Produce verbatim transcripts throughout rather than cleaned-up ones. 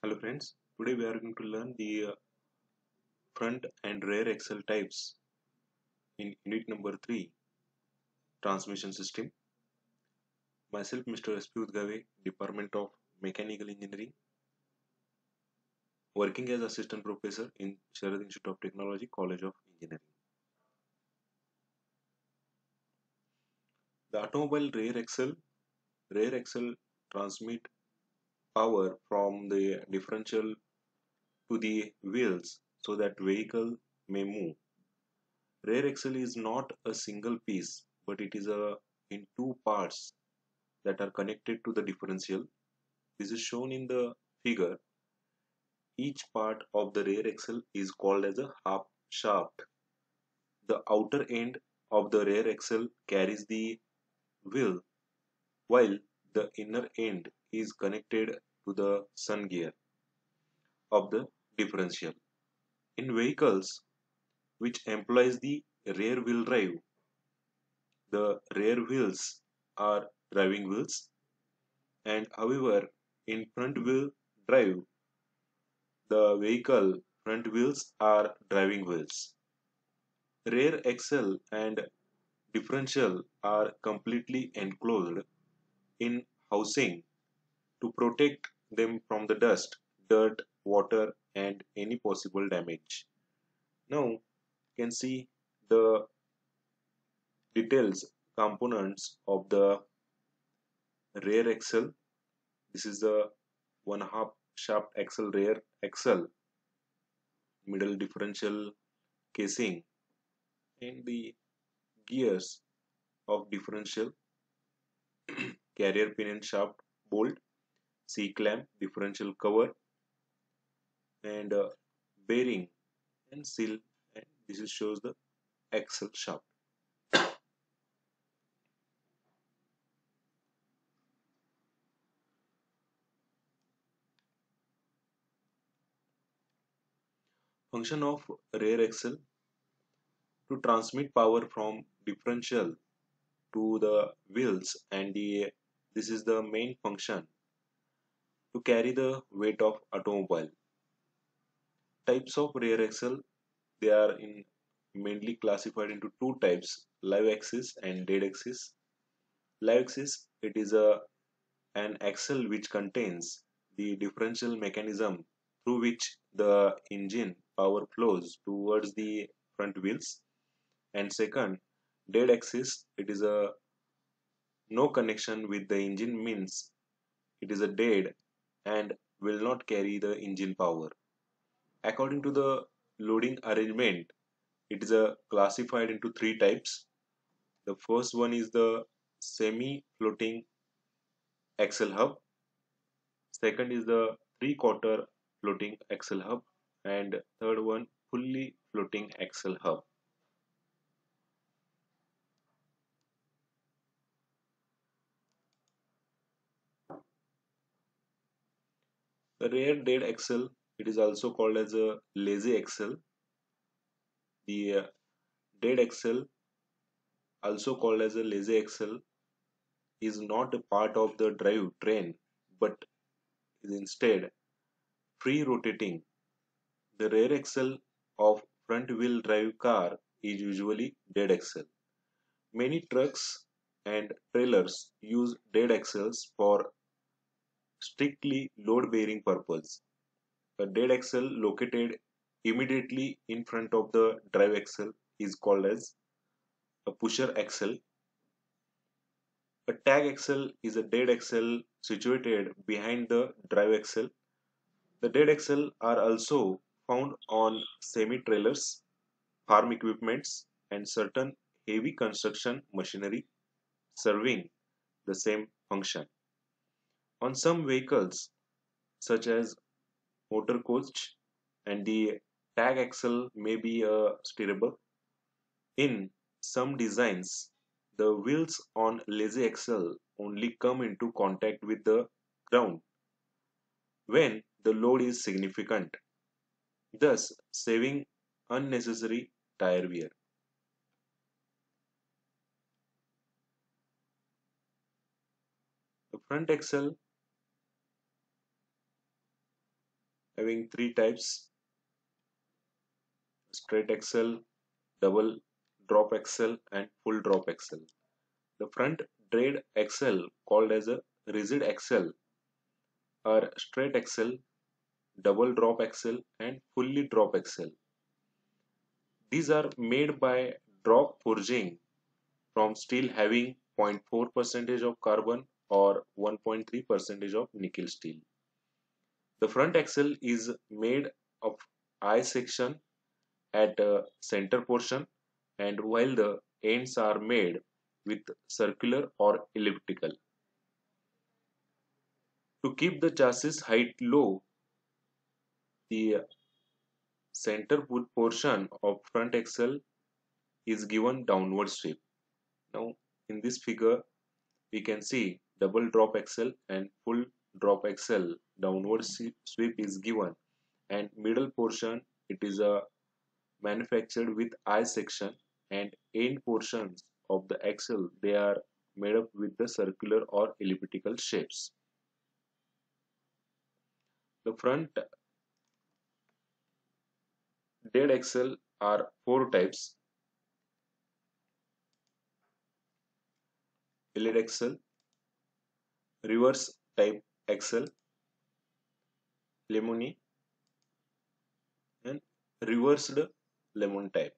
Hello friends, today we are going to learn the uh, front and rear axle types in unit number three, transmission system. Myself Mister S P Udgave, Department of Mechanical Engineering, working as assistant professor in Sharad Institute of Technology, College of Engineering. The automobile rear axle, rear axle transmit power from the differential to the wheels so that vehicle may move. Rear axle is not a single piece, but it is a in two parts that are connected to the differential. This is shown in the figure. Each part of the rear axle is called as a half shaft. The outer end of the rear axle carries the wheel, while the inner end is connected to the sun gear of the differential. In vehicles which employs the rear wheel drive, the rear wheels are driving wheels, and however in front wheel drive, the vehicle front wheels are driving wheels. Rear axle and differential are completely enclosed in housing to protect them from the dust, dirt, water, and any possible damage. Now you can see the details components of the rear axle. This is the one half shaft axle, rear axle, middle differential casing, and the gears of differential, carrier pin and shaft bolt, C clamp, differential cover, and uh, bearing and seal. And this is shows the axle shaft. Function of rear axle: to transmit power from differential to the wheels, and the this is the main function to carry the weight of automobile. Types of rear axle: they are in mainly classified into two types: live axis and dead axis. Live axis, it is a an axle which contains the differential mechanism through which the engine power flows towards the front wheels. And second, dead axis, it is a no connection with the engine, means it is a dead and will not carry the engine power. According to the loading arrangement, it is a classified into three types. The first one is the semi floating axle hub. Second is the three quarter floating axle hub, and third one fully floating axle hub. The rear dead axle, it is also called as a lazy axle. The uh, dead axle, also called as a lazy axle, is not a part of the drive train but is instead free rotating. The rear axle of front wheel drive car is usually dead axle. Many trucks and trailers use dead axles for strictly load bearing purpose. A dead axle located immediately in front of the drive axle is called as a pusher axle. A tag axle is a dead axle situated behind the drive axle. The dead axle are also found on semi-trailers, farm equipments, and certain heavy construction machinery, serving the same function. On some vehicles, such as motor coach, and the tag axle may be a steerable. In some designs, the wheels on lazy axle only come into contact with the ground when the load is significant, thus saving unnecessary tire wear. The front axle having three types: straight axle, double drop axle, and full drop axle. The front drag axle, called as a rigid axle, are straight axle, double drop axle, and fully drop axle. These are made by drop forging from steel having zero point four percent of carbon or one point three percent of nickel steel. The front axle is made of I section at a center portion, and while the ends are made with circular or elliptical. To keep the chassis height low, the center portion of front axle is given downward sweep. Now in this figure we can see double drop axle and full drop axle downward sweep is given, and middle portion it is a manufactured with I section, and end portions of the axle they are made up with the circular or elliptical shapes. The front dead axle are four types: elite axle, reverse type axle, lemony, and reversed lemon type.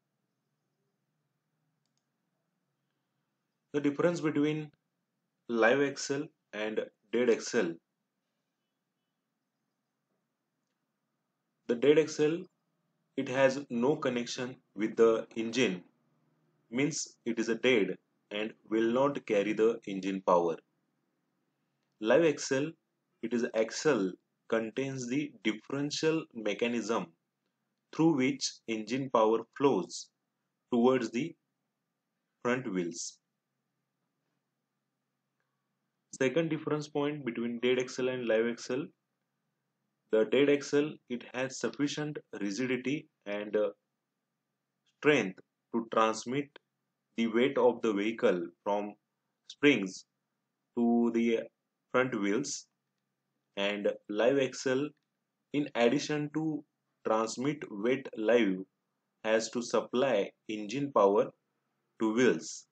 The difference between live axle and dead axle: the dead axle it has no connection with the engine, means it is a dead and will not carry the engine power. Live axle, it is axle contains the differential mechanism through which engine power flows towards the front wheels. Second difference point between dead axle and live axle: the dead axle it has sufficient rigidity and uh, strength to transmit the weight of the vehicle from springs to the front wheels, and live axle in addition to transmit weight live has to supply engine power to wheels.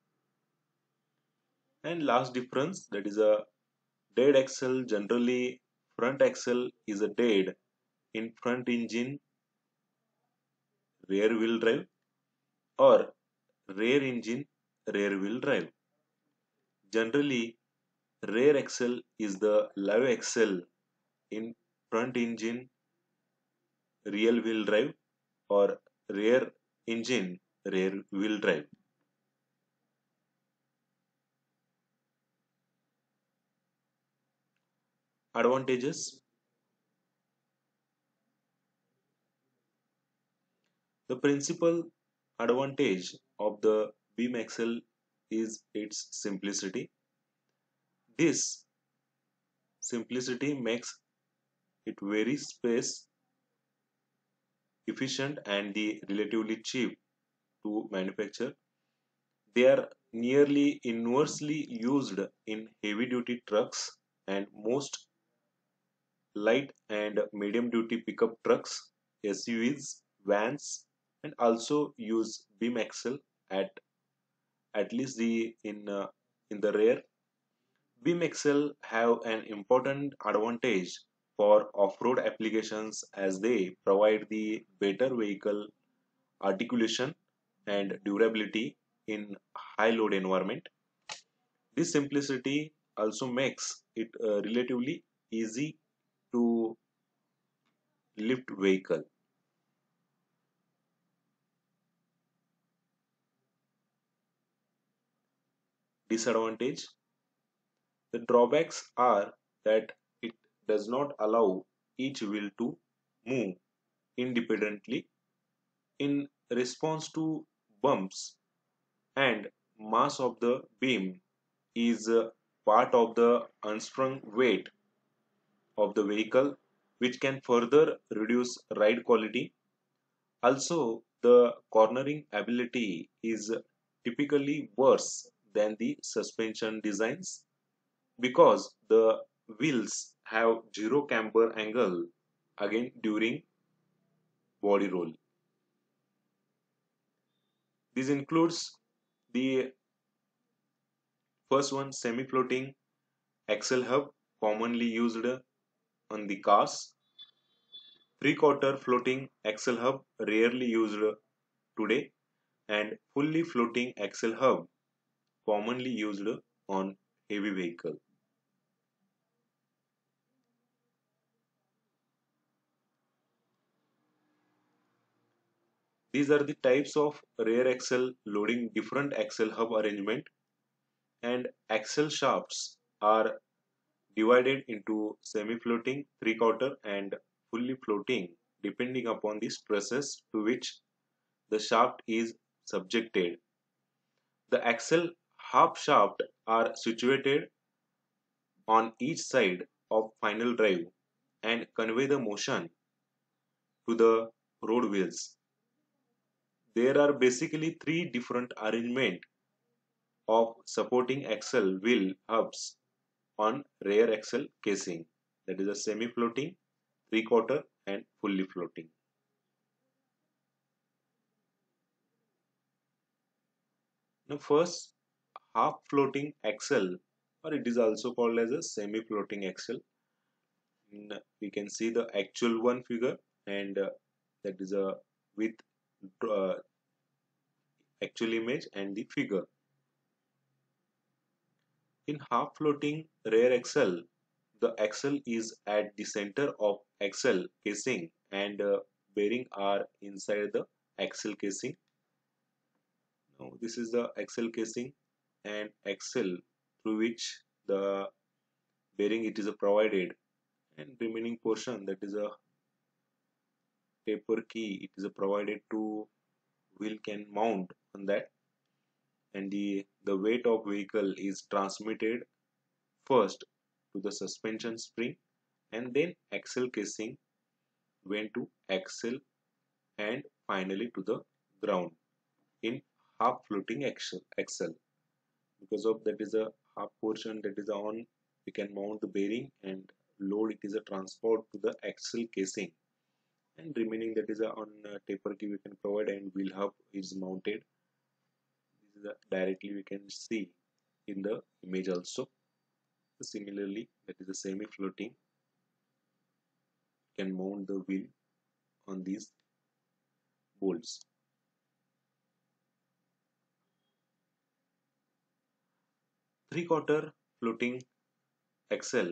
And last difference, that is a dead axle, generally front axle is a dead in front engine rear wheel drive or rear engine rear wheel drive. Generally rear axle is the live axle in front engine rear wheel drive or rear engine rear wheel drive. Advantages: the principal advantage of the beam axle is its simplicity. This simplicity makes it very space efficient and the relatively cheap to manufacture. They are nearly universally used in heavy duty trucks and most light and medium duty pickup trucks, S U Vs, vans, and also use beam axle at at least the in uh, in the rear. Beam axle have an important advantage for off-road applications as they provide the better vehicle articulation and durability in high load environment. This simplicity also makes it uh, relatively easy to lift vehicle. Disadvantage: the drawbacks are that it does not allow each wheel to move independently in response to bumps, and mass of the beam is uh, part of the unsprung weight of the vehicle, which can further reduce ride quality. Also, the cornering ability is typically worse than the suspension designs because the wheels have zero camber angle again during body roll. This includes the first one, semi-floating axle hub, commonly used on the cars. Three-quarter floating axle hub, rarely used today. And fully floating axle hub, commonly used on heavy vehicle. These are the types of rear axle loading different axle hub arrangement, and axle shafts are divided into semi-floating, three-quarter and fully floating depending upon the stresses to which the shaft is subjected. The axle half shaft are situated on each side of final drive and convey the motion to the road wheels. There are basically three different arrangement of supporting axle wheel hubs on rear axle casing, that is a semi-floating, three-quarter and fully floating. Now first, half floating axle, or it is also called as a semi-floating axle. In, we can see the actual one figure, and uh, that is a with uh, actual image and the figure. In half floating rear axle, the axle is at the center of axle casing and uh, bearing are inside the axle casing. Now this is the axle casing and axle through which the bearing it is a provided, and remaining portion, that is a taper key, it is a provided to wheel can mount on that, and the the weight of vehicle is transmitted first to the suspension spring and then axle casing went to axle and finally to the ground in half floating axle axle because of that is a half portion that is on, we can mount the bearing and load it is a transport to the axle casing, and remaining that is a on a taper key we can provide and wheel hub is mounted. This is a directly we can see in the image also. Similarly, that is a semi floating, can mount the wheel on these bolts. Three quarter floating axle.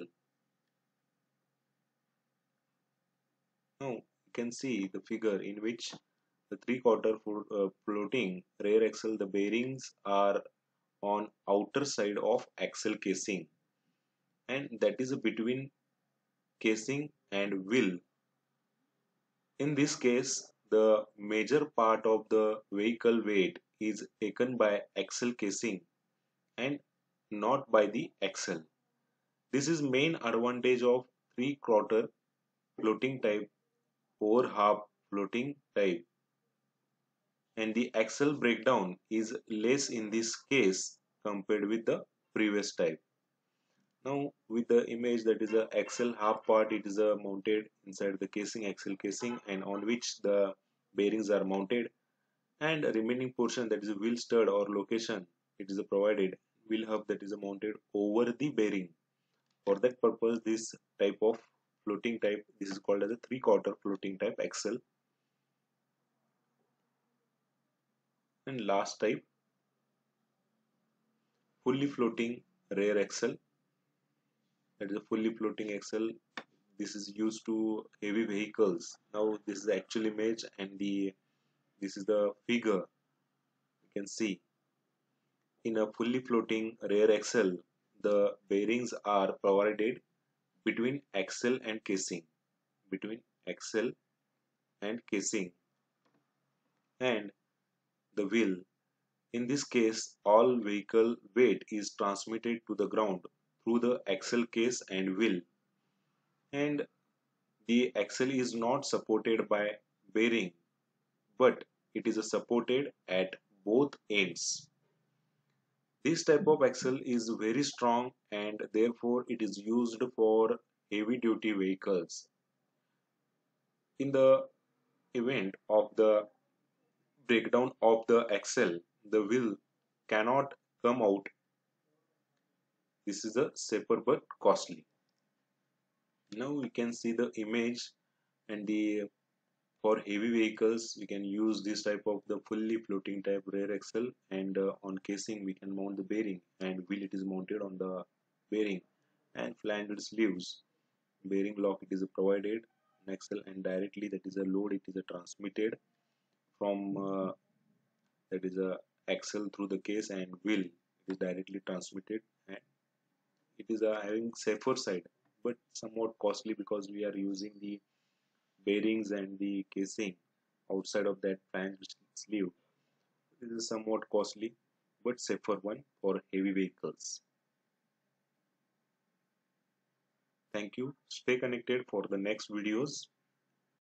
Now you can see the figure in which the three quarter uh, floating rear axle, the bearings are on outer side of axle casing, and that is between casing and wheel. In this case, the major part of the vehicle weight is taken by axle casing and not by the axle. This is main advantage of three quarter floating type over half floating type, and the axle breakdown is less in this case compared with the previous type. Now with the image, that is the axle half part, it is uh, mounted inside the casing, axle casing, and on which the bearings are mounted, and remaining portion, that is a wheel stud or location, it is a provided wheel hub that is mounted over the bearing. For that purpose, this type of floating type, this is called as a three quarter floating type axle. And last type, fully floating rear axle, that is a fully floating axle. This is used to heavy vehicles. Now this is the actual image and the this is the figure. You can see in a fully floating rear axle, the bearings are provided between axle and casing, between axle and casing and the wheel. In this case, all vehicle weight is transmitted to the ground through the axle case and wheel, and the axle is not supported by bearing, but it is supported at both ends. This type of axle is very strong and therefore it is used for heavy duty vehicles. In the event of the breakdown of the axle, the wheel cannot come out. This is a safer but costly. Now we can see the image, and the for heavy vehicles we can use this type of the fully floating type rear axle, and uh, on casing we can mount the bearing, and wheel it is mounted on the bearing, and flange sleeves bearing lock it is provided an axle, and directly that is a load it is a transmitted from uh, that is a axle through the case, and wheel it is directly transmitted, and it is a having safer side but somewhat costly because we are using the bearings and the casing outside of that flange sleeve. This is somewhat costly but safer one for heavy vehicles. Thank you. Stay connected for the next videos.